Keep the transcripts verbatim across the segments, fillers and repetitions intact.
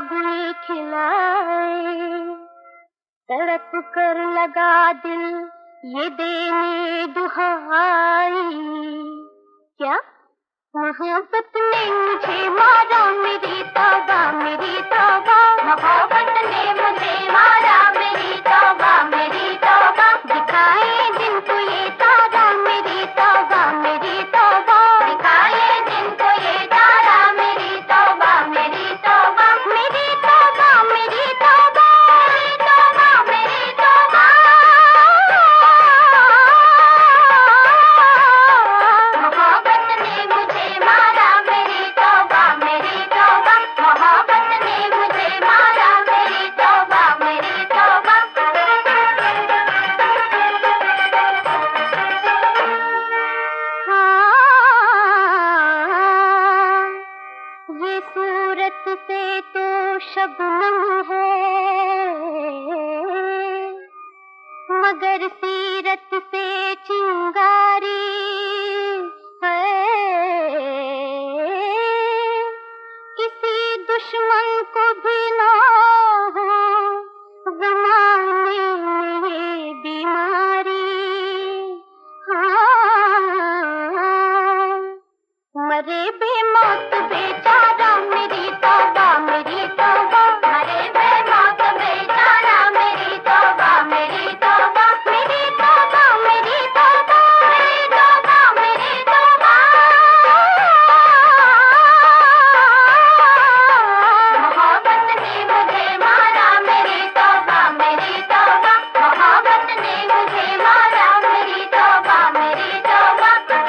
गुल खिलाए, तड़प कर लगा दिल ये देने दुहाई। क्या मोहब्बत ने मुझे मारा, मेरी तौबा मेरी तौबा, मोहब्बत ने मुझे मारा, मेरी तौबा मेरी तौबा, दिखाए जिनको ये तारा, मेरी तौबा मेरी तौबा, दिखाए जिनको ये तारा, मेरी तौबा मेरी तौबा, मेरी तौबा मेरी तौबा, मेरी तौबा मेरी तौबा। मोहब्बत ने मुझे मारा, मेरी तौबा मेरी तौबा, मोहब्बत ने मुझे मारा, मेरी तौबा मेरी तौबा। हाँ, ये सूरत से तो शबनम है, मगर सीरत से चिंगारी है। किसी दुश्मन को भी ना हो ज़माने में ये बीमारी। हाँ, मरे बेमौत बेचारा, मेरी तौबा मेरी तौबा, मरे बेमौत बेचारा, मेरी तौबा मेरी तौबा, मेरी तौबा मेरी तौबा, मेरी तौबा मेरी तौबा। मोहब्बत ने मुझे मारा, मेरी तौबा मेरी तौबा, मोहब्बत ने मुझे मारा, मेरी तौबा मेरी तौबा।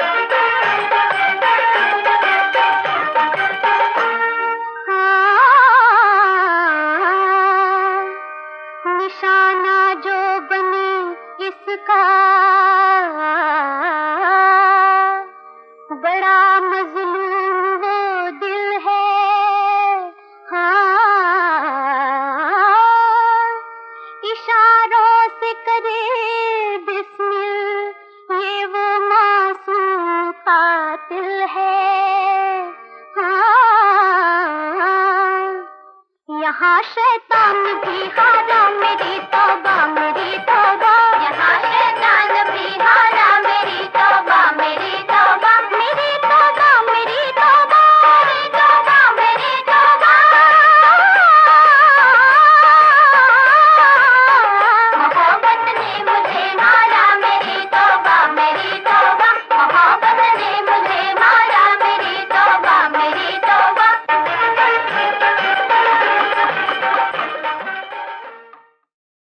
निशाना जो बनी इसका, बड़ा मजलूम वो दिल है। हाँ, इशारों से करे बिस्मिल, ये वो मासूम कातिल है। हाँ, यहाँ शैतान भी हारा,